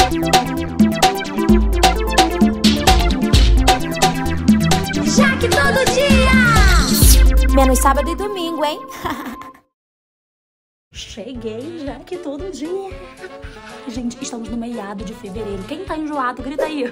Jaque todo dia! Menos sábado e domingo, hein? Cheguei, Jaque todo dia. Gente, estamos no meado de fevereiro. Quem tá enjoado, grita aí.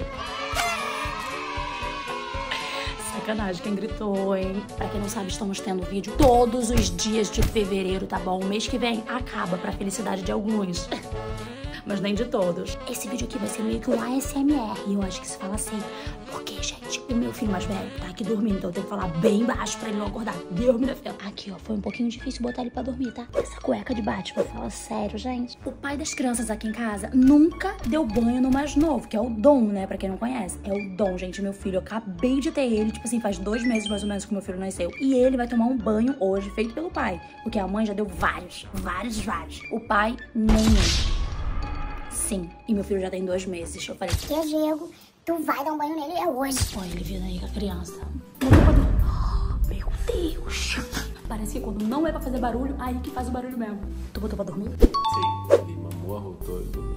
Sacanagem, quem gritou, hein? Pra quem não sabe, estamos tendo vídeo todos os dias de fevereiro, tá bom? O mês que vem acaba pra felicidade de alguns. Mas nem de todos. Esse vídeo aqui vai ser meio que um ASMR. E eu acho que se fala assim. Porque, gente, o meu filho mais velho tá aqui dormindo. Então eu tenho que falar bem baixo pra ele não acordar. Deus me defenda. Aqui, ó. Foi um pouquinho difícil botar ele pra dormir, tá? Essa cueca de Batman. Fala sério, gente. O pai das crianças aqui em casa nunca deu banho no mais novo. Que é o Dom, né? Pra quem não conhece. É o Dom, gente. Meu filho. Eu acabei de ter ele. Tipo assim, faz 2 meses mais ou menos que meu filho nasceu. E ele vai tomar um banho hoje, feito pelo pai. Porque a mãe já deu vários. O pai, nenhum. Sim, e meu filho já tem 2 meses. Eu falei, Que Diego, tu vai dar um banho nele hoje. olha ele vindo aí com a criança. Meu Deus. Parece que quando não é pra fazer barulho, aí que faz o barulho mesmo. Tu botou pra dormir? Sim, ele mamou, arrotou e dormiu.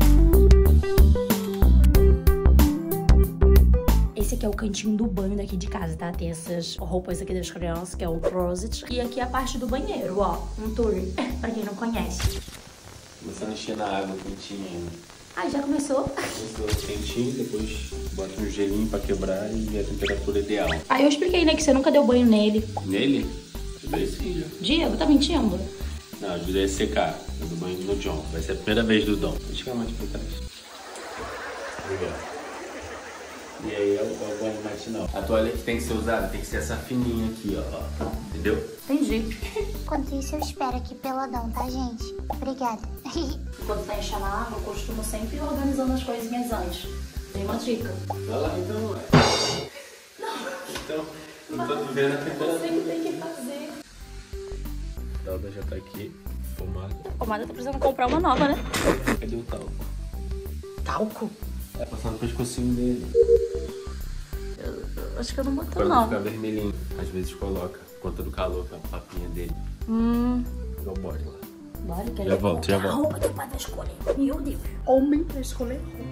Esse aqui é o cantinho do banho daqui de casa, tá? Tem essas roupas aqui das crianças, que é o closet. E aqui é a parte do banheiro, ó. Um tour, pra quem não conhece. Começando a encher na água quentinha ainda. Ah, já começou? Começou quentinho, depois bota um gelinho pra quebrar e a temperatura ideal. Aí eu expliquei, né, que você nunca deu banho nele. Nele? Eu dei sim, já. Diego, tá mentindo? Não, a vida é secar. Eu dou banho no John. Vai ser a primeira vez do Dom. Vou chegar mais pra trás. Obrigado. E aí é o banho matinal. A toalha que tem que ser usada tem que ser essa fininha aqui, ó. Entendeu? Entendi. Enquanto isso, eu espero aqui peladão, tá, gente? Obrigada. Quando tá enchendo a água, eu costumo sempre ir organizando as coisinhas antes. Tem uma dica. Vai lá então, ué. Então, não tô vendo a temperatura. Sempre tem que fazer. A Dalda já tá aqui, pomada. A pomada tá precisando comprar uma nova, né? Cadê o talco? Talco? É passando no pescocinho dele. Eu acho que eu não botei, Pra não. não ficar vermelhinho. Às vezes coloca, por conta do calor, com a papinha dele. Igual bode lá. Bora, que Já volto, já A volto. roupa que o pai vai escolher. Meu Deus. Homem pra escolher roupa.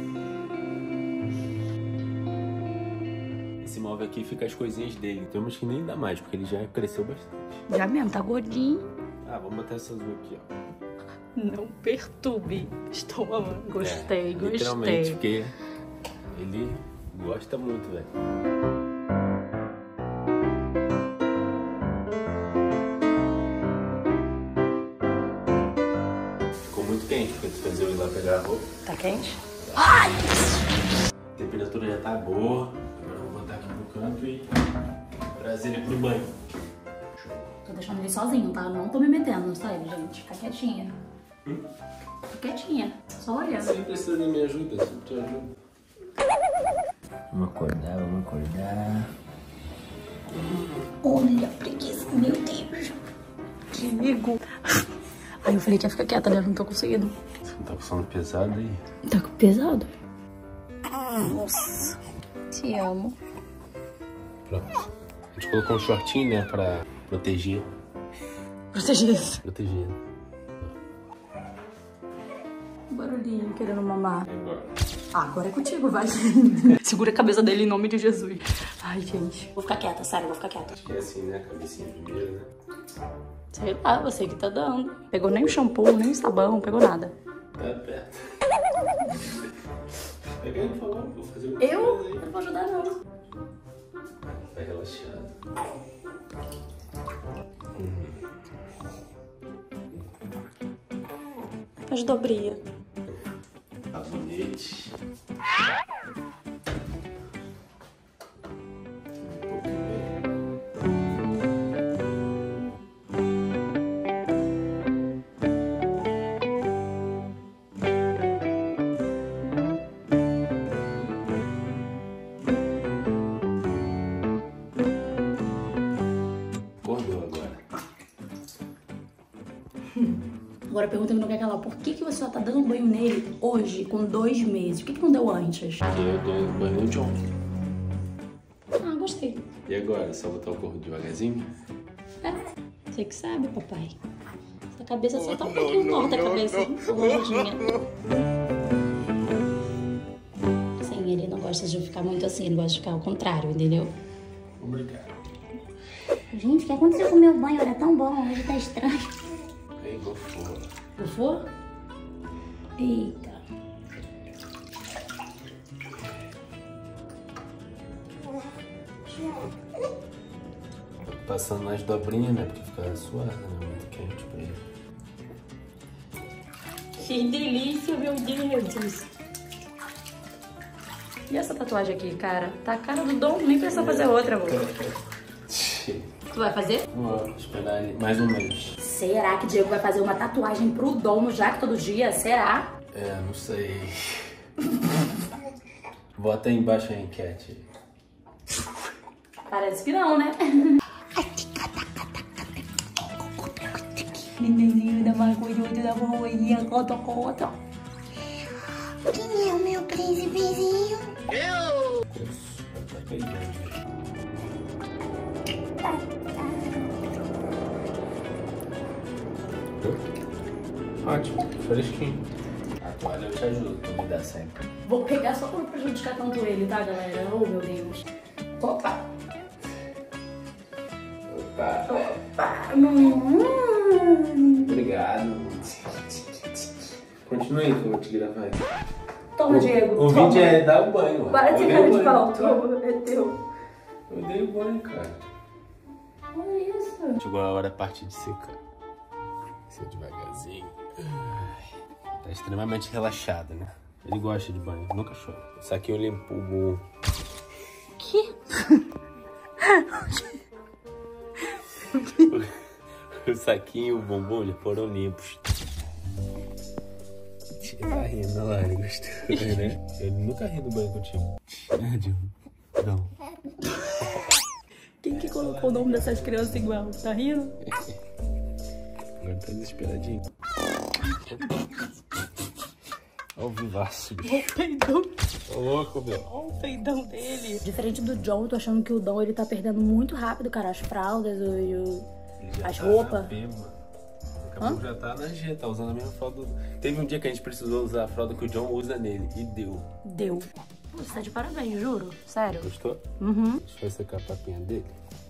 Esse móvel aqui fica as coisinhas dele. Temos que nem dar mais, porque ele já cresceu bastante. Já mesmo, tá gordinho. Ah, vamos botar essa azul aqui, ó. Não perturbe. Estou amando. Gostei, gostei. Literalmente, porque ele gosta muito, velho. Ficou muito quente, porque tu fez eu ir lá pegar a roupa. Tá quente? Ai! A temperatura já tá boa. Agora eu vou botar aqui no canto e trazer ele pro banho. Tô deixando ele sozinho, tá? Não tô me metendo, sabe, gente? Fica quietinha. Fica quietinha. Só olhando. Sempre precisa da minha ajuda, sempre te ajudo. Vamos acordar, vamos acordar. Olha a preguiça, meu Deus. Diego. Aí eu falei que ia ficar quieta, né? Não tô conseguindo. Você não tá com sono pesado aí? Tá pesado? Nossa. Te amo. Pronto. A gente colocou um shortinho, né, pra proteger. Protegido. Proteger. Barulhinho, querendo mamar. E agora? Ah, agora é contigo, vai. Segura a cabeça dele em nome de Jesus. Ai, gente. Vou ficar quieta, sério, vou ficar quieta. Acho que é assim, né? Cabecinha primeiro, né? Sei lá, você que tá dando. Pegou nem o shampoo, nem o sabão, pegou nada. Tá perto. Pega aí, por favor. Vou fazer o que Eu? você faz aí. Não vou ajudar, não. Vai relaxado. As dobrinhas. Sabonete. Acordou agora. Agora pergunta que não quer calar. Por que você só tá dando banho nele hoje, com 2 meses? Por que não deu antes? Porque eu dou banho no John. Ah, gostei. E agora? Só botar o corpo devagarzinho? É, você que sabe, papai. Essa cabeça só tá um pouquinho torta a cabeça. Gordinha. gosta de ficar muito assim, ele gosta de ficar ao contrário, entendeu? Obrigado. Gente, o que aconteceu com o meu banho? Era tão bom, hoje tá estranho. Ei, gofou. Gofou? Eita. Passando nas dobrinhas, né? Porque fica suada, né? Muito quente pra ele. Que delícia, meu Deus. E essa tatuagem aqui, cara? Tá a cara do Dom, nem precisa fazer outra, amor. Tu vai fazer? Vou esperar ele mais um mês. Será que Diego vai fazer uma tatuagem pro Dom no Jaque todo dia? Será? É, não sei. Bota aí embaixo a enquete. Parece que não, né? Nenenzinho da margulhota da voinha, cota. Quem é o meu príncipezinho? Tá pegando. Ótimo, fresquinho. A toalha eu te ajudo, tu me dá sempre. Vou pegar só pra não prejudicar tanto ele, tá, galera? Oh, meu Deus. Opa. Obrigado. Continue aí que eu vou te gravar. Toma, Diego. O vídeo é dar o banho. Para de Eu ser cara dei de o pau. banho, tá? É teu. Eu dei o banho, cara. Olha isso. Chegou a hora da parte de secar. Ser devagarzinho. Tá extremamente relaxado, né? Ele gosta de banho, nunca chora. Isso aqui eu limpo o... Que? O saquinho e o bombom já foram limpos. Tá rindo, olha lá, ele gostou, né? Ele nunca ri do banho contigo. Não. Quem que colocou o nome dessas crianças igual? Tá rindo? Agora tá desesperadinho. Olha o vivaço, bicho. Olha o peidão. Ô, louco, meu. Olha o peidão dele. Diferente do John, eu tô achando que o Dom, ele tá perdendo muito rápido, cara. As fraldas, as roupas. O cabelo já tá na G, tá usando a mesma fralda. Teve um dia que a gente precisou usar a fralda que o John usa nele. E deu. Deu. Você tá de parabéns, juro. Sério. Gostou? Uhum. Deixa eu secar a papinha dele.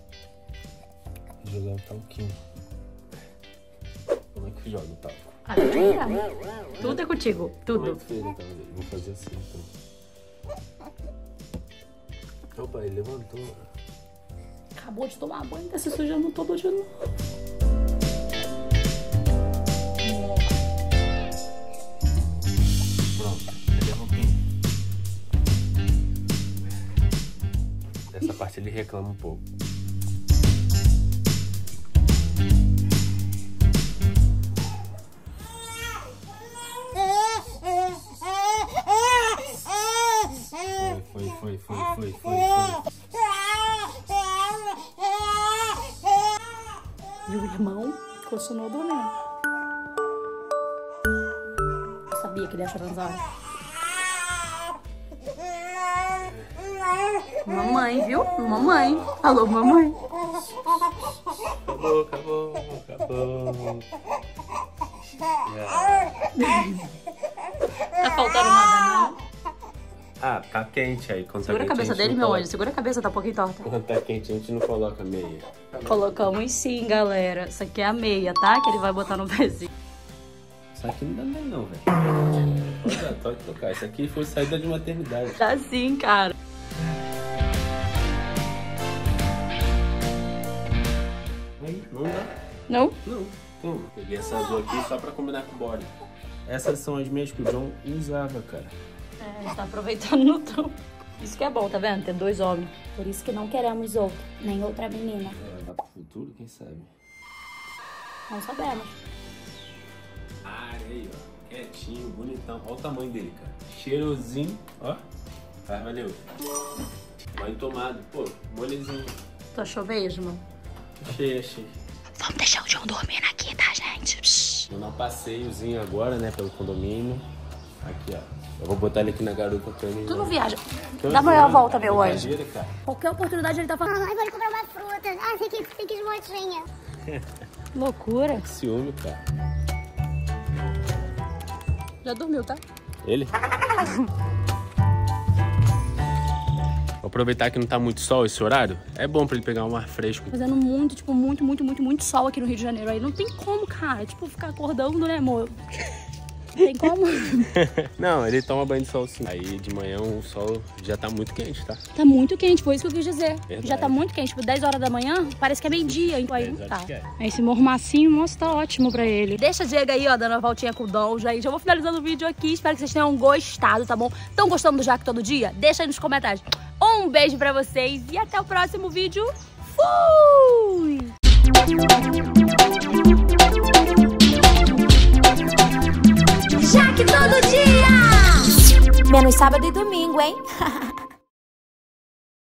E jogar o talquinho. Como é que joga o talco? Ah, tudo é contigo. Tudo. Vou fazer assim, então. Opa, ele levantou. Acabou de tomar banho, tá se sujando todo de novo. Pronto, cadê a roupinha? Essa parte ele reclama um pouco. Foi. E o irmão continuou dormindo. Eu sabia que ele ia transar. Mamãe, viu? Mamãe. Alô, mamãe. Acabou. Tá faltando nada, não? Ah, tá quente aí. Quando Segura a cabeça dele, meu anjo. Segura a cabeça, tá um pouquinho torta. Quando tá quente, a gente não coloca meia. Colocamos sim, galera. Isso aqui é a meia, tá? Que ele vai botar no pezinho. Isso aqui não dá nem não, velho. Pode tocar. Isso aqui foi saída de maternidade. Tá sim, cara. Aí, não dá. Não? Não. Toma. Peguei essa azul aqui só pra combinar com o body. Essas são as meias que o John usava, cara. É, a gente tá aproveitando no tronco. Isso que é bom, tá vendo? Ter dois homens. Por isso que não queremos outro, nem outra menina. Vai pro futuro, quem sabe? Não sabemos. Ah, aí, ó. Quietinho, bonitão. Olha o tamanho dele, cara. Cheirosinho, ó. Ah, valeu. Banho tomado. Pô, molezinho. Tu achou mesmo? Achei. Vamos deixar o John dormindo aqui, tá, gente? Vou dar um passeiozinho agora, né, pelo condomínio. Aqui, ó. Eu vou botar ele aqui na garota pra mim. Tu não viaja. Dá uma volta, meu anjo. Cara. Qualquer oportunidade ele tá falando. Ai, vou comprar umas frutas. Ah, você quis motinha. Loucura. Ciúme, cara. Já dormiu, tá? Ele? aproveitar que não tá muito sol esse horário, é bom pra ele pegar um ar fresco. Fazendo muito, tipo, muito sol aqui no Rio de Janeiro. Aí não tem como, cara, tipo, ficar acordando, né, amor? Tem como? Não, ele toma banho de sol sim. Aí de manhã o sol já tá muito quente, tá? Tá muito quente, foi isso que eu quis dizer. Verdade. Já tá muito quente, tipo 10 horas da manhã, parece que é meio-dia, então aí não tá. Que é. Esse mormacinho, nossa, tá ótimo pra ele. Deixa a Diego aí, ó, dando uma voltinha com o Dom, gente. Eu vou finalizando o vídeo aqui, espero que vocês tenham gostado, tá bom? Tão gostando do Jaque todo dia? Deixa aí nos comentários. Um beijo pra vocês e até o próximo vídeo. Fui! Jaque todo dia! Menos sábado e domingo, hein?